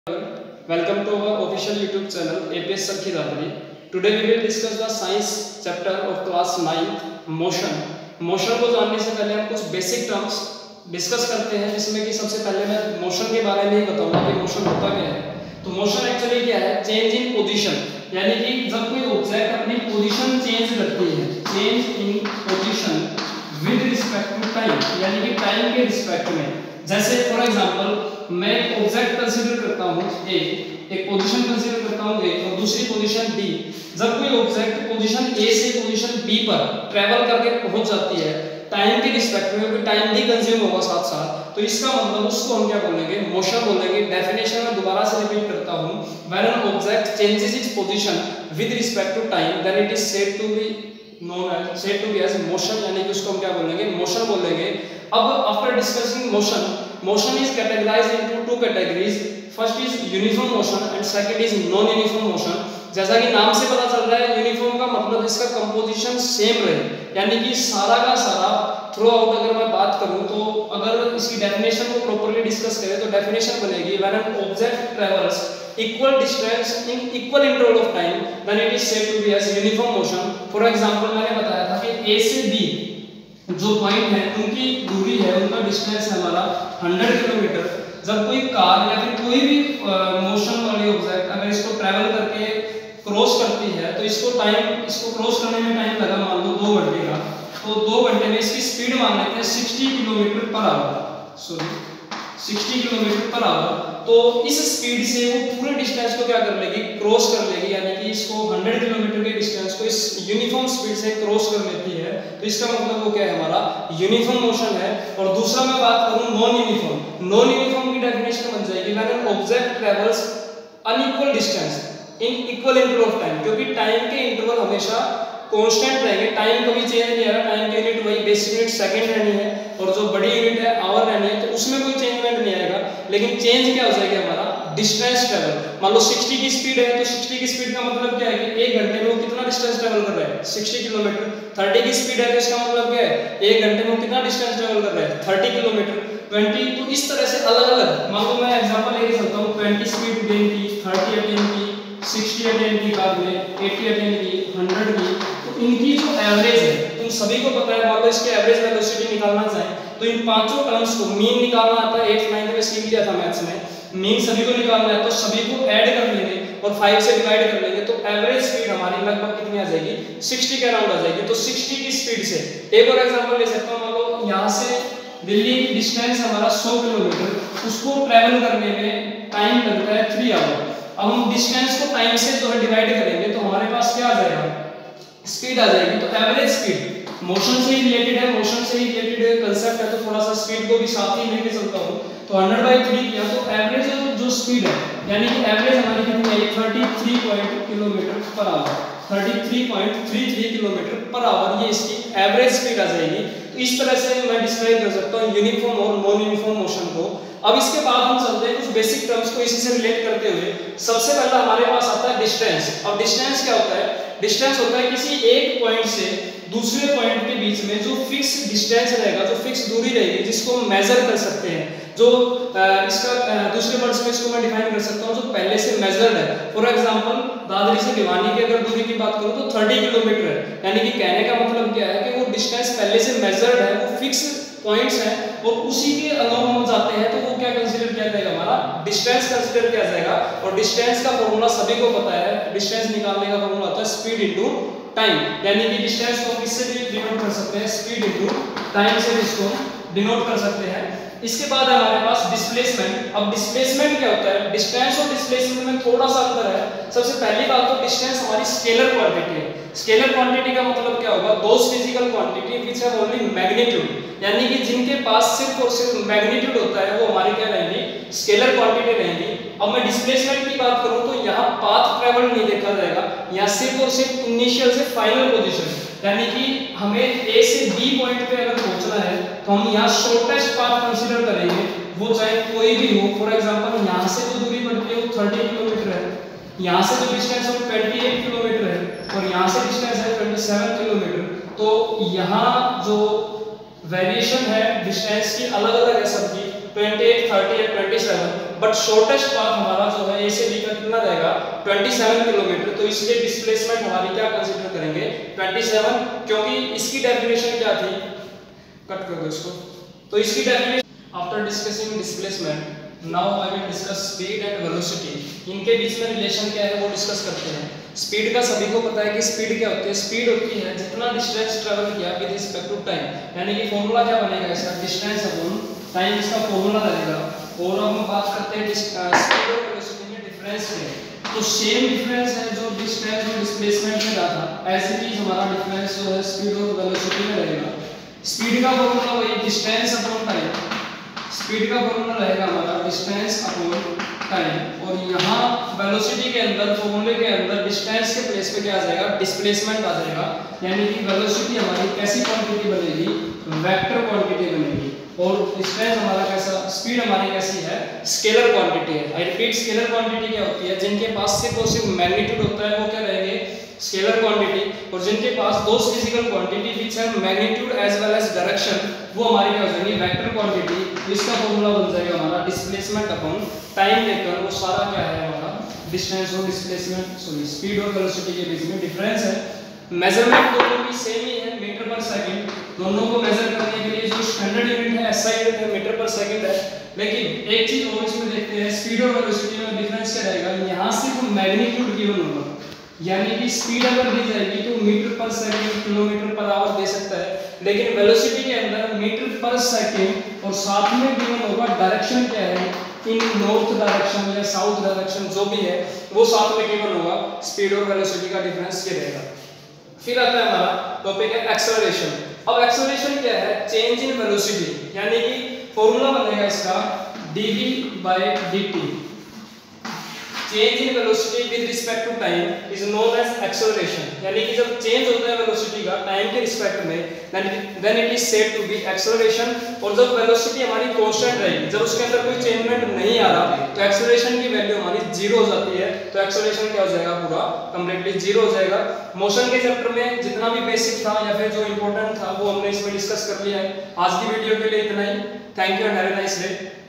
Welcome to our official YouTube channel APS Sarkhidadri. Today we will discuss the science chapter of class 9 motion. Motion को जानने से पहले हम कुछ basic terms discuss करते हैं, जिसमें कि सबसे पहले मैं मोशन के बारे में ही बताऊंगा कि मोशन होता क्या है। तो मोशन एक्चुअली क्या है? चेंज इन पोजीशन, यानी कि जब कोई ऑब्जेक्ट अपनी पोजीशन चेंज करती है, change in position with respect to time, यानी कि टाइम के रिस्पेक्ट में। जैसे फॉर एग्जांपल मैं एक ऑब्जेक्ट कंसीडर करता हूं ए, एक पोजीशन कंसीडर करता हूं ए और दूसरी पोजीशन बी। जब कोई ऑब्जेक्ट पोजीशन ए से पोजीशन बी पर ट्रैवल करके पहुंच जाती है टाइम के रिस्पेक्ट में, क्योंकि टाइम भी कंज्यूम होगा साथ साथ, तो इसका मतलब उसको हम क्या बोलेंगे? मोशन बोलेंगे। डेफिनेशन में दोबारा से रिपीट करता हूं, when an object changes its position with respect to time then it is said to be as motion, यानी कि उसको हम क्या बोलेंगे? मोशन बोलेंगे। अब after discussing motion is categorized into two categories. First is uniform motion and second is non uniform motion. जैसा कि नाम से पता चल रहा है, यूनिफॉर्म का मतलब इसका कंपोजिशन सेम रहे, यानी कि सारा का सारा थ्रू आउट। अगर मैं बात करूं तो अगर इसकी डेफिनेशन को प्रॉपर्ली डिस्कस करें तो डेफिनेशन बनेगी when an object travels equal distance in equal interval of time then it is said to be as uniform motion. For example मैंने बताया था कि ए से बी जो पॉइंट है उनकी दूरी है, उनका डिस्टेंस है हमारा 100 किलोमीटर। जब कोई कार या फिर कोई भी मोशन वाली ऑब्जेक्ट अगर इसको ट्रैवल करके क्रॉस करती है तो इसको क्रॉस करने में टाइम लगा मान लो 2 घंटे का, तो 2 घंटे में इसकी स्पीड मान लेते हैं 60 किलोमीटर पर आवर, 60 किलोमीटर पर आवर। तो इस स्पीड से वो पूरे डिस्टेंस को क्या कर लेगी? क्रॉस कर लेगी, यानी कि इसको 100 किलोमीटर के डिस्टेंस को इस यूनिफॉर्म स्पीड से क्रॉस कर लेती है। तो इसका मतलब वो क्या है? हमारा यूनिफॉर्म मोशन है। और दूसरा मैं बात करूं नॉन यूनिफॉर्म की डेफिनेशन बन जाएगी when an object travels unequal distance in equal interval of time, क्योंकि टाइम के इंटरवल हमेशा कांस्टेंट रहेंगे, टाइम कभी चेंज नहीं होगा। टाइम की यूनिट वही बेसिक यूनिट सेकंड रहनी है और जो बड़ी यूनिट है आवर रहनी है, तो उसमें कोई चेंजमेंट नहीं आएगा। लेकिन चेंज क्या हो जाएगा? हमारा डिस्टेंस ट्रैवल। मान लो 60 की स्पीड है तो 60 की स्पीड का मतलब क्या है कि 1 घंटे में वो कितना डिस्टेंस ट्रैवल कर रहा है? 60 किलोमीटर। 30 की स्पीड है तो इसका मतलब क्या है? 1 घंटे में वो कितना डिस्टेंस ट्रैवल कर रहा है? 30 किलोमीटर। 20, तो इस तरह से अलग अलग मान लो मैं एग्जांपल लेके चलता हूं, 20 स्पीड अटेन की, 30 अटेन की, 60 अटेन की, बाद में 80 अटेन की, 100 की। तो इनकी जो एवरेज है तुम सभी को पता है, मान लो इसके एवरेज वेलोसिटी निकालना चाहे तो इन पांचों टर्म्स को मीन निकालना आता है। 8th 9th में सीख लिया था मैथ्स में, मीन सभी को निकालना है तो सभी को ऐड कर लेंगे और 5 से डिवाइड कर लेंगे, तो एवरेज स्पीड हमारी लगभग कितनी आ जाएगी? 60 के अराउंड आ जाएगी। तो 60 की स्पीड से एक और एग्जांपल ले सकता हूं, मान लो यहां से दिल्ली डिस्टेंस हमारा 100 किलोमीटर, उसको ट्रैवल करने में टाइम लगता है 3 आवर। अब हम डिस्टेंस को टाइम से जो है डिवाइड करेंगे तो हमारे पास क्या आ जाएगा? स्पीड आ जाएगी। तो एवरेज स्पीड मोशन से ही रिलेटेड है, मोशन से ही रिलेटेड कांसेप्ट है, तो थोड़ा सा स्पीड को भी साथ ही लेके चलता हूं। तो 100/3 किया तो एवरेज जो स्पीड है, यानी कि एवरेज हमारी कितनी है? 33 किलोमीटर पर आवर, 33.33 किलोमीटर पर आवर, ये इसकी एवरेज स्पीड आ जाएगी। तो इस तरह से मैं डिस्क्राइब कर सकता हूं यूनिफॉर्म और नॉन यूनिफॉर्म मोशन को। अब इसके बाद हम चलते हैं कुछ बेसिक टर्म्स को इसी से रिलेट करते हुए। सबसे पहला हमारे पास आता है डिस्टेंस। अब डिस्टेंस क्या होता है? डिस्टेंस होता है किसी एक पॉइंट से दूसरे पॉइंट के बीच में जो फिक्स डिस्टेंस रहेगा, जो फिक्स दूरी रहेगी, जिसको हम मेजर कर सकते हैं। जो इसका दूसरे वर्ड्स में इसको मैं डिफाइन कर सकता हूं, जो पहले से मेजर्ड है। फॉर एग्जांपल दादरी से भिवानी की अगर दूरी की बात करूं तो 30 किलोमीटर है, यानी कि कहने का मतलब क्या है कि वो डिस्टेंस पहले से मेजर्ड है, वो फिक्स पॉइंट्स हैं और उसी के अलावा हम जाते हैं तो वो क्या कंसीडर किया जाएगा? हमारा डिस्टेंस कंसीडर किया जाएगा। और डिस्टेंस का फॉर्मूला सभी को पता है, डिस्टेंस निकालने का फॉर्मूला होता है स्पीड इनटू टाइम, यानी कि डिस्टेंस को किससे भी डिनोट कर सकते हैं? स्पीड इनटू टाइम से इसको डिनोट कर सकते हैं। इसके बाद हमारे पास डिस्प्लेसमेंट। अब डिस्प्लेसमेंट क्या होता है? डिस्टेंस और डिस्प्लेसमेंट में थोड़ा सा अंतर है। सबसे पहली बात तो डिस्टेंस हमारी स्केलर क्वांटिटी है। स्केलर क्वांटिटी का मतलब क्या होगा? Those physical quantity which have only magnitude, यानी कि जिनके पास सिर्फ और सिर्फ मैग्नीट्यूड होता है वो हमारी क्या रहेंगी? स्केलर क्वांटिटी रहेंगी। अब मैं डिस्प्लेसमेंट की बात करूं तो यहाँ पाथ ट्रैवल नहीं देखा जाएगा, यहाँ सिर्फ और सिर्फ इनिशियल से फाइनल पोजीशन, यानी कि हमें ए से बी पॉइंट पे अगर पहुंचना है तो हम यहाँ शॉर्टेस्ट पाथ कंसीडर करेंगे, वो चाहे कोई भी हो। फॉर एग्जांपल यहाँ से जो दूरी पड़ती है वो 30 किलोमीटर है, यहाँ से जो डिस्टेंस है वो 28 किलोमीटर है और यहाँ से डिस्टेंस है 27 किलोमीटर। तो यहाँ जो वेरिएशन है डिस्टेंस की अलग अलग है सबकी, 28, 30 या 27, बट शॉर्टेस्ट पाथ हमारा जो है ए से बी का कितना रहेगा 27 किलोमीटर। तो इसलिए डिस्प्लेसमेंट हमारी क्या कंसीडर करेंगे 27, क्योंकि इसकी डेफिनेशन क्या थी, कट कर दो इसको। तो इसकी definition after discussing displacement now I will discuss speed and velocity. इनके बीच में रिलेशन क्या है वो डिस्कस करते हैं। स्पीड का सभी को पता है कि स्पीड क्या होती है, स्पीड होती है जितना डिस्टेंस ट्रेवल किया विद रिस्पेक्ट टू टाइम, यानी कि फॉर्मूला क्या बनेगा इसका, डिस्टेंस अपॉन टाइम इसका फॉर्मूला रहेगा। और अब हम बात करते हैं स्पीड और वेलोसिटी में डिफरेंस है। तो सेम डिफरेंस है जो डिस्टेंस और डिस्प्लेसमेंट में रहा था, ऐसे ही हमारा डिफरेंस जो है स्पीड और वेलोसिटी में रहेगा। स्पीड का फॉर्मूला वही डिस्टेंस अपॉन टाइम, स्पीड का फॉर्मूला रहेगा हमारा डिस्टेंस अपॉन टाइम, और यहाँ वेलोसिटी के अंदर फॉर्मूले के अंदर डिस्टेंस के प्लेस पे क्या आ जाएगा, डिस्प्लेसमेंट आ जाएगा। यानी कि वेलोसिटी हमारी कैसी क्वांटिटी बनेगी, वेक्टर क्वांटिटी बनेगी, और डिस्टेंस हमारा कैसा, स्पीड हमारी कैसी है, स्केलर क्वांटिटी है। आई रिपीट, स्केलर क्वांटिटी क्या होती है, जिनके पास सिर्फ और सिर्फ मैग्नीट्यूड होता है वो क्या रहेंगे, स्केलर क्वांटिटी, और जिनके पास दो फिजिकल क्वांटिटी विच है magnitude as well as direction, वो हमारी क्या हो जाएगी, वेक्टर क्वांटिटी। इसका फॉर्मूला बन जाएगा हमारा डिस्प्लेसमेंट अपॉन टाइम लेकर, वो सारा क्या है हमारा डिस्टेंस और डिस्प्लेसमेंट, सॉरी स्पीड और वेलोसिटी के बीच में डिफरेंस है। मेजरमेंट दोनों की सेम ही है, मीटर पर सेकंड। दोनों को मेजर करने के लिए जो स्टैंडर्ड यूनिट है एसआई यूनिट है, मीटर पर सेकंड है। लेकिन एक चीज और इसमें देखते हैं, स्पीड और वेलोसिटी में डिफरेंस क्या रहेगा, यहाँ सिर्फ मैग्नीट्यूड गिवन होगा, यानी कि स्पीड अगर दी जाएगी तो मीटर पर सेकंड, किलोमीटर पर आवर दे सकता है, लेकिन वेलोसिटी के अंदर मीटर पर सेकंड और साथ में गिवन होगा डायरेक्शन क्या है, इन नॉर्थ डायरेक्शन या साउथ डायरेक्शन जो भी है वो साथ में गिवन होगा। स्पीड और वेलोसिटी का डिफरेंस ये रहेगा। फिर आता है हमारा टॉपिक है एक्सेलरेशन। अब एक्सेलरेशन क्या है, चेंज इन वेलोसिटी, यानी कि फॉर्मूला बनेगा इसका dv/dt। Change in velocity with respect to time is known as acceleration, यानी कि जब चेंज होता है वेलोसिटी का टाइम के रिस्पेक्ट में then it is said to be acceleration. और जब वेलोसिटी हमारी कांस्टेंट रहेगी, जब उसके अंदर कोई चेंजमेंट नहीं आ रहा, तो एक्सेलरेशन की वैल्यू हमारी जीरो हो जाती है। तो एक्सेलरेशन क्या हो जाएगा, पूरा कंप्लीटली जीरो हो जाएगा। मोशन के चैप्टर में जितना भी बेसिक था या फिर जो इंपॉर्टेंट था वो हमने इसमें डिस्कस कर लिया है। आज की वीडियो के लिए इतना ही। Thank you and have a nice day.